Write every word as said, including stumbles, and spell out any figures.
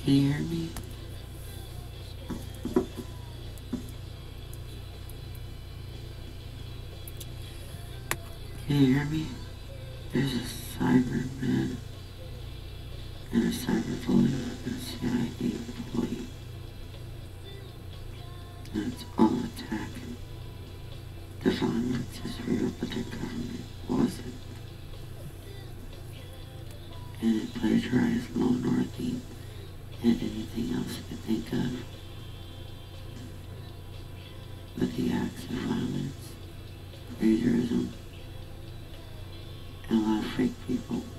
Can you hear me? Can you hear me? There's a Cyberman and a cyber bully and a C I A employee. And it's all attacking. The violence is real, but their government wasn't. And it plagiarized Law Northie and anything else you could think of. But the acts of violence, plagiarism, and a lot of fake people